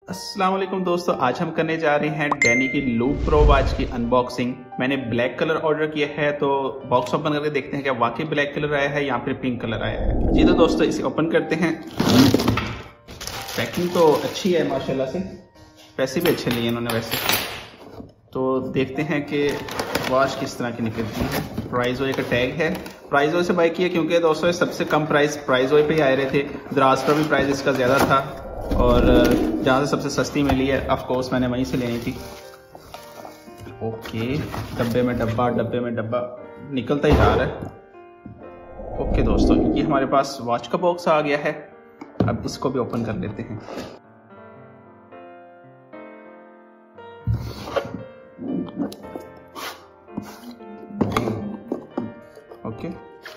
अस्सलाम वालेकुम दोस्तों, आज हम करने जा रहे हैं डैनी की लूप प्रो वॉच की अनबॉक्सिंग। मैंने ब्लैक कलर ऑर्डर किया है, तो बॉक्स ओपन करके देखते हैं क्या वाकई ब्लैक कलर आया है या फिर पिंक कलर आया है। जी तो दोस्तों, इसे ओपन करते हैं। पैकिंग तो अच्छी है माशाल्लाह से, पैसे भी अच्छे लिए इन्होंने वैसे। तो देखते हैं कि वॉच किस तरह की निकलती है। प्राइजो का टैग है, प्राइजो से बाय किया क्योंकि दोस्तों सबसे कम प्राइस प्राइजो पे ही आए रहे थे। दराज पर भी प्राइस इसका ज़्यादा था और जहाँ से सबसे सस्ती मिली है ऑफ कोर्स मैंने वहीं से लेनी थी। ओके, डब्बे में डब्बा निकलता ही जा रहा है। ओके दोस्तों, ये हमारे पास वॉच का बॉक्स आ गया है। अब इसको भी ओपन कर लेते हैं। ओके,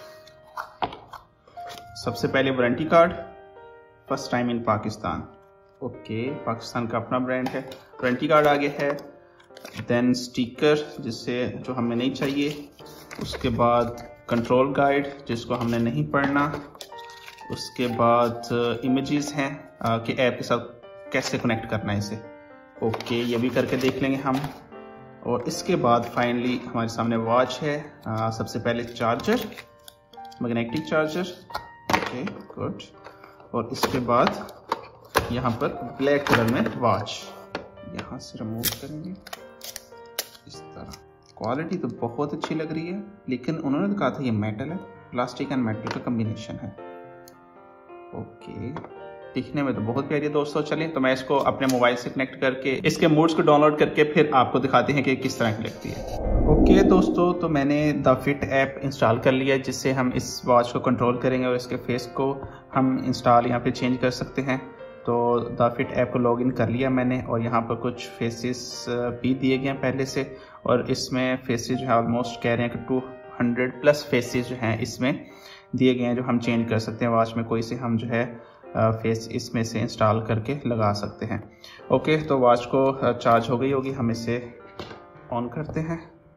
सबसे पहले warranty card, first time in Pakistan. Okay, Pakistan का अपना ब्रांड है। वारंटी कार्ड आ गया है। देन स्टिकर जिससे जो हमें नहीं चाहिए। उसके बाद कंट्रोल गाइड जिसको हमने नहीं पढ़ना। उसके बाद इमेजेस हैं कि ऐप के साथ कैसे कनेक्ट करना है इसे। ओके, ये भी करके देख लेंगे हम। और इसके बाद फाइनली हमारे सामने वॉच है। सबसे पहले charger, magnetic charger. Okay good. और इसके बाद यहाँ पर ब्लैक कलर में वॉच, यहाँ से रिमूव करेंगे इस तरह। क्वालिटी तो बहुत अच्छी लग रही है, लेकिन उन्होंने तो कहा था ये मेटल है, प्लास्टिक एंड मेटल का कॉम्बिनेशन है। ओके, दिखने में तो बहुत प्यारी है दोस्तों। चलिए तो मैं इसको अपने मोबाइल से कनेक्ट करके इसके मोड्स को डाउनलोड करके फिर आपको दिखाते हैं कि किस तरह की लगती है। ओके दोस्तों, तो मैंने द फिट ऐप इंस्टॉल कर लिया है, जिससे हम इस वॉच को कंट्रोल करेंगे और इसके फेस को हम इंस्टॉल यहाँ पे चेंज कर सकते हैं। तो द फिट ऐप को लॉगिन कर लिया मैंने और यहाँ पर कुछ फेसेस भी दिए गए हैं पहले से। और इसमें फेसेस जो है ऑलमोस्ट कह रहे हैं कि 200+ फेसेस जो हैं इसमें दिए गए हैं, जो हम चेंज कर सकते हैं। वॉच में कोई से हम जो है फेस इसमें से इंस्टॉल करके लगा सकते हैं। ओके, तो वॉच को चार्ज हो गई होगी, हम इसे ऑन करते हैं।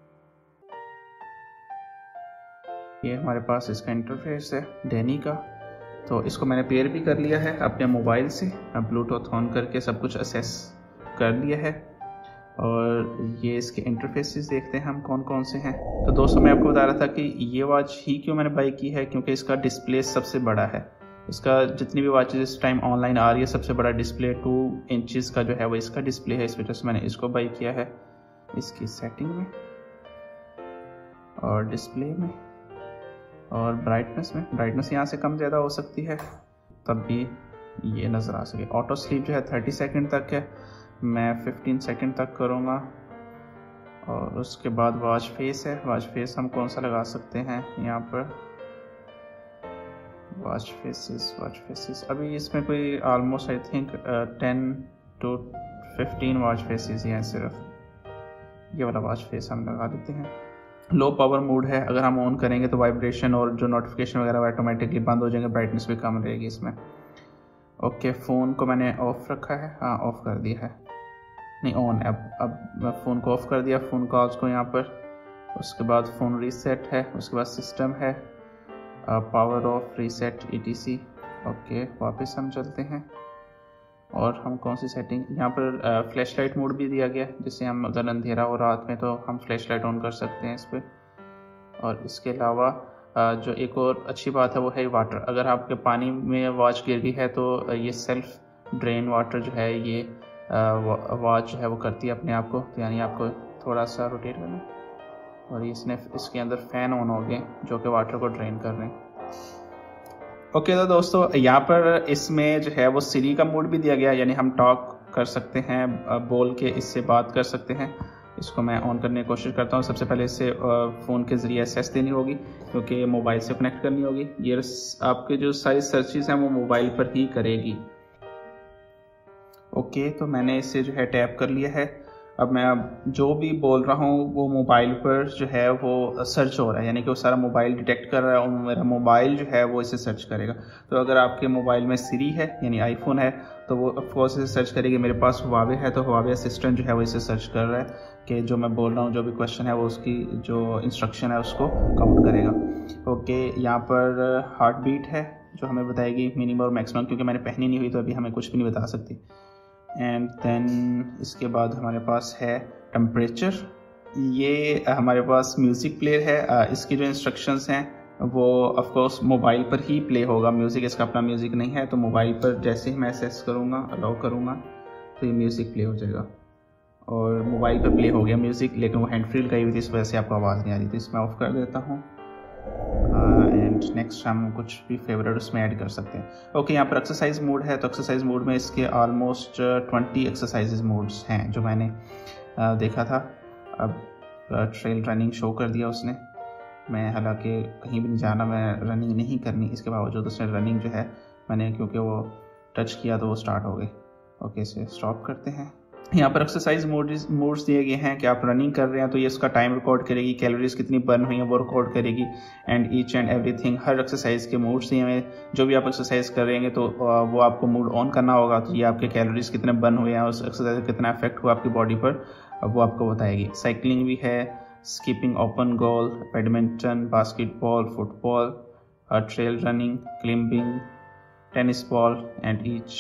ये हमारे पास इसका इंटरफेस है डैनी का। तो इसको मैंने पेयर भी कर लिया है अपने मोबाइल से, ब्लूटूथ ऑन करके सब कुछ असेस कर लिया है। और ये इसके इंटरफेसेस देखते हैं हम कौन कौन से हैं। तो दोस्तों, मैं आपको बता रहा था कि ये वॉच ही क्यों मैंने बाई की है, क्योंकि इसका डिस्प्ले सबसे बड़ा है। इसका जितनी भी वॉचेज इस टाइम ऑनलाइन आ रही है, सबसे बड़ा डिस्प्ले 2 इंचज़ का जो है वो इसका डिस्प्ले है। इस वजह से मैंने इसको बाई किया है। इसकी सेटिंग में और डिस्प्ले में और ब्राइटनेस में, ब्राइटनेस यहाँ से कम ज़्यादा हो सकती है तब भी ये नज़र आ सके। ऑटो स्लीप जो है 30 सेकंड तक है, मैं 15 सेकंड तक करूँगा। और उसके बाद वॉच फेस है। वॉच फेस हम कौन सा लगा सकते हैं यहाँ पर, वॉच फेसेस अभी इसमें कोई almost I think 10 to 15 watch faces हैं सिर्फ। ये वाला वॉच फेस हम लगा देते हैं। लो पावर मोड है, अगर हम ऑन करेंगे तो वाइब्रेशन और जो नोटिफिकेशन वगैरह ऑटोमेटिकली बंद हो जाएंगे, ब्राइटनेस भी कम रहेगी इसमें। ओके, फ़ोन को मैंने ऑफ रखा है, हाँ ऑफ कर दिया है, नहीं ऑन है। अब मैं फ़ोन को ऑफ कर दिया, फ़ोन कॉल्स को यहाँ पर। उसके बाद फ़ोन रीसेट है, उसके बाद सिस्टम है, power off, reset, ETC। Okay, वापस हम चलते हैं और हम कौन सी सेटिंग, यहाँ पर फ्लैश लाइट मोड भी दिया गया है, जिससे हम अगर अंधेरा हो रात में तो हम फ्लैश लाइट ऑन कर सकते हैं इस पर। और इसके अलावा जो एक और अच्छी बात है वो है वाटर। अगर आपके पानी में वॉच गिर गई है तो ये सेल्फ ड्रेन वाटर जो है ये वॉच जो है वो करती है अपने आप को। तो यानी आपको थोड़ा सा रोटेट करना और इसके अंदर फ़ैन ऑन हो गए जो कि वाटर को ड्रेन कर रहे हैं। ओके, तो दोस्तों यहाँ पर इसमें जो है वो सिरी का मोड भी दिया गया है, यानी हम टॉक कर सकते हैं, बोल के इससे बात कर सकते हैं। इसको मैं ऑन करने की कोशिश करता हूँ। सबसे पहले इससे फ़ोन के ज़रिए एक्सेस देनी होगी, क्योंकि ये मोबाइल से कनेक्ट करनी होगी। ये आपके जो सारी सर्चेस हैं वो मोबाइल पर ही करेगी। ओके, तो मैंने इसे जो है टैप कर लिया है। अब मैं जो भी बोल रहा हूँ वो मोबाइल पर जो है वो सर्च हो रहा है, यानी कि वो सारा मोबाइल डिटेक्ट कर रहा है और मेरा मोबाइल जो है वो इसे सर्च करेगा। तो अगर आपके मोबाइल में सिरी है यानी आईफोन है तो वो ऑफकोर्स इसे सर्च करेगी। मेरे पास हुआवे है तो हुआवे असिस्टेंट जो है वो इसे सर्च कर रहा है कि जो मैं बोल रहा हूँ, जो भी क्वेश्चन है वो उसकी जो इंस्ट्रक्शन है उसको काउंट करेगा। ओके, यहाँ पर हार्ट बीट है जो हमें बताएगी मिनिमम और मैक्सिमम, क्योंकि मैंने पहनी नहीं हुई तो अभी हमें कुछ भी नहीं बता सकती। एंड देन इसके बाद हमारे पास है टेम्परेचर। ये हमारे पास म्यूज़िक प्लेयर है। इसकी जो इंस्ट्रक्शंस हैं वो ऑफ कोर्स मोबाइल पर ही प्ले होगा म्यूज़िक, इसका अपना म्यूज़िक नहीं है। तो मोबाइल पर जैसे ही मैं एक्सेस करूँगा, अलाउ करूँगा, तो ये म्यूज़िक प्ले हो जाएगा और मोबाइल पर प्ले हो गया म्यूज़िक, लेकिन वो हैंड फ्री लगाई हुई थी, इस वजह से आपको आवाज़ नहीं आ रही थी। इसमें ऑफ कर देता हूँ एंड नेक्स्ट हम कुछ भी फेवरेट उसमें ऐड कर सकते हैं। ओके, यहाँ पर एक्सरसाइज मोड है, तो एक्सरसाइज मोड में इसके ऑलमोस्ट 20 एक्सरसाइज मोड्स हैं जो मैंने देखा था। अब ट्रेल रनिंग शो कर दिया उसने। मैं हालांकि कहीं भी नहीं जाना, मैं रनिंग नहीं करनी, इसके बावजूद उसने रनिंग जो है मैंने क्योंकि वो टच किया तो वो स्टार्ट हो गई। ओके, इसे स्टॉप करते हैं। यहाँ पर एक्सरसाइज मोड्स दिए गए हैं कि आप रनिंग कर रहे हैं तो ये इसका टाइम रिकॉर्ड करेगी, कैलोरीज कितनी बर्न हुई हैं वो रिकॉर्ड करेगी, एंड ईच एंड एवरीथिंग। हर एक्सरसाइज के मोड्स दिए हुए, जो भी आप एक्सरसाइज कर रहे हैं तो वो आपको मोड ऑन करना होगा, तो ये आपके कैलोरीज कितने बर्न हुए हैं, उस एक्सरसाइज का कितना इफेक्ट हुआ आपकी बॉडी पर, वो आपको बताएगी। साइकिलिंग भी है, skipping, open goal, badminton, basketball, football, trail running, climbing, tennis ball and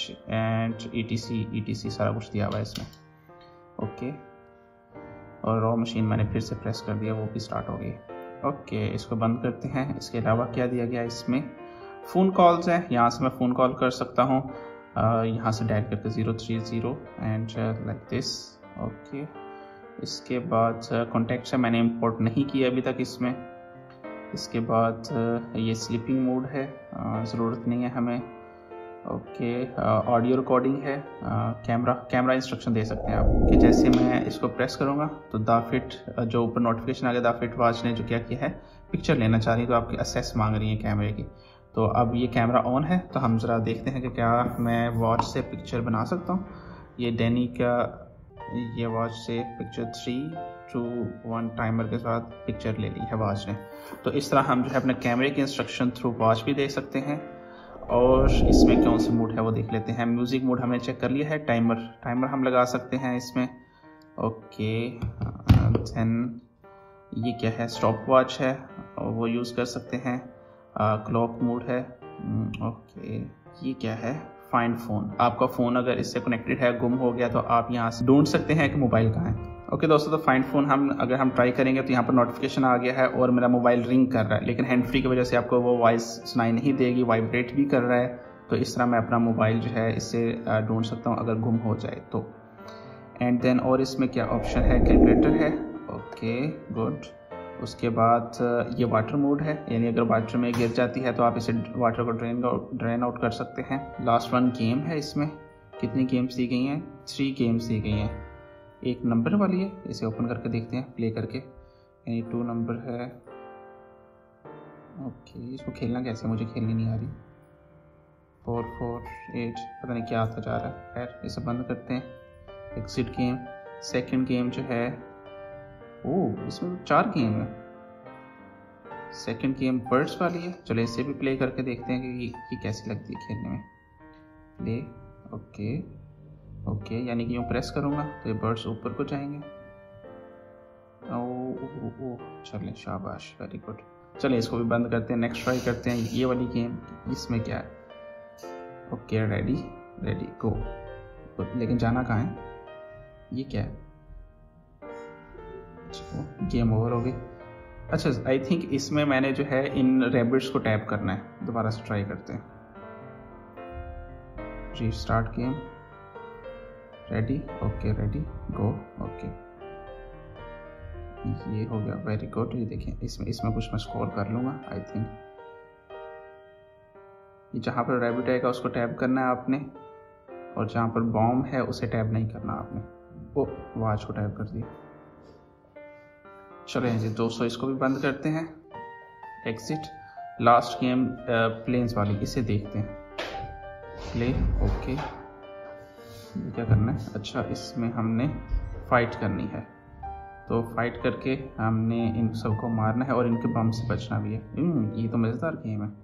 ETC सारा कुछ दिया हुआ है इसमें। ओके, और रॉ मशीन मैंने फिर से प्रेस कर दिया, वो भी स्टार्ट हो गई। ओके, इसको बंद करते हैं। इसके अलावा क्या दिया गया इसमें? फ़ोन कॉल्स हैं, यहाँ से मैं फ़ोन कॉल कर सकता हूँ, यहाँ से डायल करके 030 एंड लाइक दिस। ओके, इसके बाद कॉन्टैक्ट्स है, मैंने इंपोर्ट नहीं किया अभी तक इसमें। इसके बाद ये स्लीपिंग मोड है, ज़रूरत नहीं है हमें। ओके, ऑडियो रिकॉर्डिंग है। कैमरा इंस्ट्रक्शन दे सकते हैं आप कि जैसे मैं इसको प्रेस करूँगा तो दाफिट जो ऊपर नोटिफिकेशन आ गया, दाफिट वॉच ने जो क्या किया है, पिक्चर लेना चाह रही है, तो आपकी असेस मांग रही है कैमरे की। तो अब ये कैमरा ऑन है, तो हम ज़रा देखते हैं कि क्या मैं वॉच से पिक्चर बना सकता हूँ। ये डैनी का ये वॉच से पिक्चर 3, 2, 1 टाइमर के साथ पिक्चर ले ली है वॉच ने। तो इस तरह हम जो है अपने कैमरे की इंस्ट्रक्शन थ्रू वॉच भी देख सकते हैं। और इसमें कौन सी मोड है वो देख लेते हैं। म्यूज़िक मोड हमने चेक कर लिया है। टाइमर हम लगा सकते हैं इसमें। ओके, देन ये क्या है? स्टॉप वॉच है और वो यूज़ कर सकते हैं। क्लॉक मोड है। ओके, ये क्या है? Find phone. आपका फ़ोन अगर इससे कनेक्टेड है, गुम हो गया, तो आप यहाँ से ढूंढ सकते हैं कि मोबाइल कहाँ है। ओके दोस्तों, तो फाइंड फ़ोन अगर हम ट्राई करेंगे तो यहाँ पर नोटिफिकेशन आ गया है और मेरा मोबाइल रिंग कर रहा है, लेकिन हैंड फ्री की वजह से आपको वो वॉइस सुनाई नहीं देगी, वाइब्रेट भी कर रहा है। तो इस तरह मैं अपना मोबाइल जो है इससे ढूंढ सकता हूँ अगर गुम हो जाए तो। एंड देन और इसमें क्या ऑप्शन है? कैलकुलेटर है। Okay, good. उसके बाद ये वाटर मोड है, यानी अगर वाटर में गिर जाती है तो आप इसे वाटर को ड्रेन आउट कर सकते हैं। लास्ट वन गेम है। इसमें कितनी गेम्स दी गई हैं? 3 गेम्स दी गई हैं। एक नंबर वाली है, इसे ओपन करके देखते हैं, प्ले करके। यानी 2 नंबर है। ओके, इसको खेलना कैसे? मुझे खेलनी नहीं आ रही। 4, 4, 8 पता नहीं क्या आता जा रहा है। खैर, इसे बंद करते हैं। Exit game. सेकंड गेम जो है, ओह इसमें 4 गेम है। सेकंड गेम बर्ड्स वाली है। चलो इसे भी प्ले करके देखते हैं कि ये कैसी लगती है खेलने में। प्ले। ओके, यानी कि यूँ प्रेस करूँगा तो ये बर्ड्स ऊपर को जाएंगे। ओह, चलें, शाबाश, वेरी गुड। चलिए इसको भी बंद करते हैं। नेक्स्ट ट्राई करते हैं ये वाली गेम। इसमें क्या है? Okay, ready go. लेकिन जाना कहाँ है? ये क्या है? गेम ओवर हो गई। अच्छा, आई थिंक इसमें मैंने जो है इन रैबिट्स को टैप करना है। दोबारा से ट्राई करते हैं। Restart game. Ready. Okay, ready go. Okay, ये हो गया, वेरी गुड। ये देखें, इसमें कुछ मैं स्कोर कर लूँगा आई थिंक। ये जहाँ पर रैबिट आएगा उसको टैप करना है आपने, और जहाँ पर बॉम्ब है उसे टैप नहीं करना आपने। ओ, वॉच को टैप कर दिया। चलो जी दोस्तों, इसको भी बंद करते हैं। एग्जिट। लास्ट गेम प्लेन्स वाली, इसे देखते हैं। प्ले। ओके, ये क्या करना है? अच्छा, इसमें हमने फाइट करनी है, तो फाइट करके हमने इन सबको मारना है और इनके बम से बचना भी है। ये तो मज़ेदार गेम है।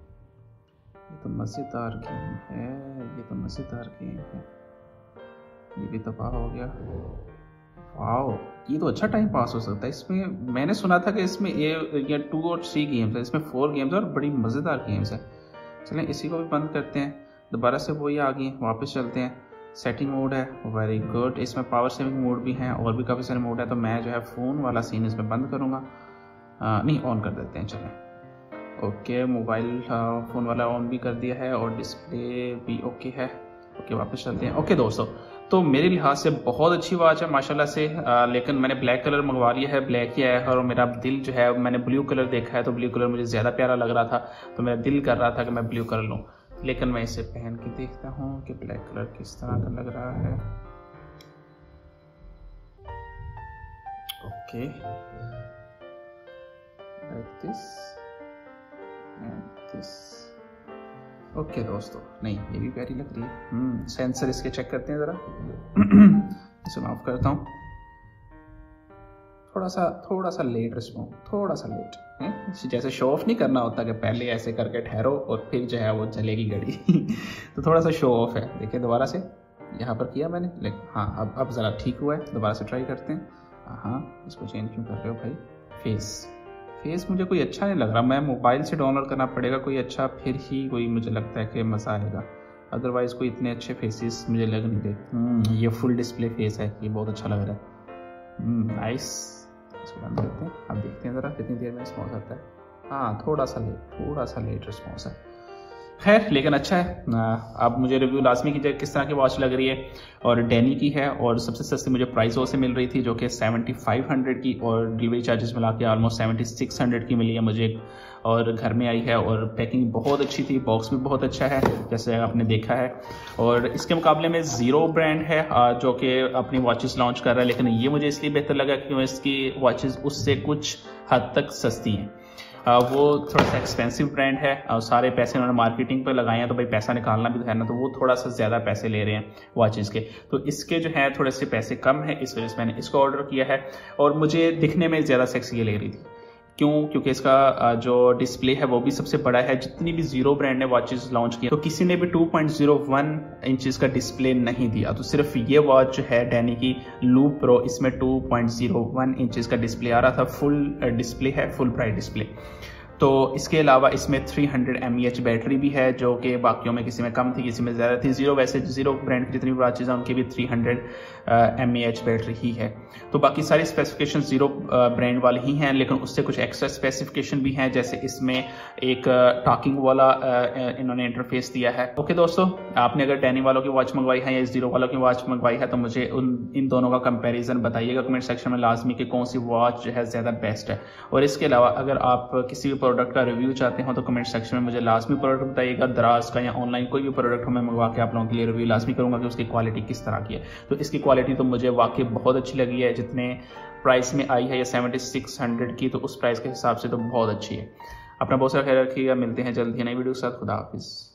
ये भी तबाह हो गया। वाओ, ये तो अच्छा टाइम पास हो सकता है। इसमें मैंने सुना था कि इसमें ये 2 और 3 गेम्स है, इसमें 4 गेम्स है और बड़ी मज़ेदार गेम्स है। चलें इसी को भी बंद करते हैं। दोबारा से वही आ गई, वापस चलते हैं। सेटिंग मोड है, वेरी गुड। इसमें पावर सेविंग मोड भी है और भी काफ़ी सारे मोड है। तो मैं जो है फ़ोन वाला सीन इसमें बंद करूँगा, नहीं ऑन कर देते हैं, चलें। ओके, मोबाइल फ़ोन वाला ऑन भी कर दिया है और डिस्प्ले भी ओके है। ओके, वापस चलते हैं। ओके दोस्तों, तो मेरे लिहाज से बहुत अच्छी वॉच है माशाल्लाह से, लेकिन मैंने ब्लैक कलर मंगवा लिया है, ब्लैक ही आया है। और मेरा दिल जो है, मैंने ब्लू कलर देखा है तो ब्लू कलर मुझे ज़्यादा प्यारा लग रहा था, तो मेरा दिल कर रहा था कि मैं ब्लू कलर लूँ। लेकिन मैं इसे पहन के देखता हूँ कि ब्लैक कलर किस तरह का लग रहा है। Okay, like this and this. Okay दोस्तों, नहीं ये भी प्यारी लग रही है। सेंसर इसके चेक करते हैं ज़रा। इसे मैं ऑफ करता हूँ। थोड़ा सा लेट रिस्पॉन्स, थोड़ा सा लेट है। जैसे शो ऑफ नहीं करना होता कि पहले ऐसे करके ठहरो और फिर जो है वो चलेगी घड़ी। तो थोड़ा सा शो ऑफ है। देखिए दोबारा से यहाँ पर किया मैंने, लेकिन हाँ अब ज़रा ठीक हुआ है। दोबारा से ट्राई करते हैं। हाँ, इसको चेंज क्यों कर रहे हो भाई? फेस मुझे कोई अच्छा नहीं लग रहा। मैं मोबाइल से डाउनलोड करना पड़ेगा कोई अच्छा, फिर ही कोई मुझे लगता है कि मज़ा आएगा। अदरवाइज़ कोई इतने अच्छे फेसेस मुझे लग नहीं रहे। ये फुल डिस्प्ले फेस है, ये बहुत अच्छा लग रहा है। नाइस। इसको बंद करते हैं। अब देखते हैं ज़रा कितनी देर में रिस्पॉन्स आता है। हाँ, थोड़ा सा लेट रिस्पॉन्स है। खैर, लेकिन अच्छा है। अब मुझे रिव्यू लाजमी कीजिए किस तरह की वॉच लग रही है। और डैनी की है और सबसे सस्ती मुझे प्राइसों से मिल रही थी, जो कि 7500 की, और डिलीवरी चार्जेस मिला के ऑलमोस्ट 7600 की मिली है मुझे। और घर में आई है और पैकिंग बहुत अच्छी थी, बॉक्स भी बहुत अच्छा है जैसे आपने देखा है। और इसके मुकाबले में ज़ीरो ब्रांड है जो कि अपनी वॉचेस लॉन्च कर रहा है, लेकिन ये मुझे इसलिए बेहतर लगा क्योंकि इसकी वॉचेस उससे कुछ हद तक सस्ती हैं। वो थोड़ा सा एक्सपेंसिव ब्रांड है और सारे पैसे उन्होंने मार्केटिंग पर लगाए हैं, तो भाई पैसा निकालना भी है ना, तो वो थोड़ा सा ज़्यादा पैसे ले रहे हैं वॉचेस के। तो इसके जो है थोड़े से पैसे कम है, इस वजह से मैंने इसको ऑर्डर किया है। और मुझे दिखने में ज़्यादा सेक्सी ये लग रही थी। क्यों? क्योंकि इसका जो डिस्प्ले है वो भी सबसे बड़ा है। जितनी भी ज़ीरो ब्रांड ने वॉचेस लॉन्च की तो किसी ने भी 2.01 इंचेस का डिस्प्ले नहीं दिया। तो सिर्फ ये वॉच जो है डैनी की लूप प्रो, इसमें 2.01 इंचेस का डिस्प्ले आ रहा था। फुल डिस्प्ले है, फुल ब्राइट डिस्प्ले। तो इसके अलावा इसमें 300 mAh बैटरी भी है, जो कि बाकियों में किसी में कम थी, किसी में ज़्यादा थी। ज़ीरो ब्रांड की जितनी वॉचेज हैं उनकी भी 300 mAh बैटरी ही है। तो बाकी सारी स्पेसिफिकेशन ज़ीरो ब्रांड वाली ही हैं, लेकिन उससे कुछ एक्स्ट्रा स्पेसिफिकेशन भी हैं, जैसे इसमें एक टॉकिंग वाला इन्होंने इंटरफेस दिया है। ओके दोस्तों, आपने अगर डैनी वालों की वॉच मंगवाई है या ज़ीरो वालों की वॉच मंगवाई है तो मुझे इन दोनों का कंपैरिजन बताइएगा कमेंट सेक्शन में लाजमी कि कौन सी वॉच जो है ज़्यादा बेस्ट है। और इसके अलावा अगर आप किसी भी प्रोडक्ट का रिव्यू चाहते हो तो कमेंट सेक्शन में मुझे लाजमी प्रोडक्ट बताइएगा। दराज का या ऑनलाइन कोई भी प्रोडक्ट हो, मैं मंगवा के आप लोगों के लिए रिव्यू लाजमी करूंगा कि उसकी क्वालिटी किस तरह की है। तो इसकी क्वालिटी तो मुझे वाकई बहुत अच्छी लगी है। जितने प्राइस में आई है या 7600 की, तो उस प्राइस के हिसाब से तो बहुत अच्छी है। अपना बहुत सारा ख्याल रखिएगा। मिलते हैं जल्द ही नई वीडियो के साथ। खुदा हाफिज़।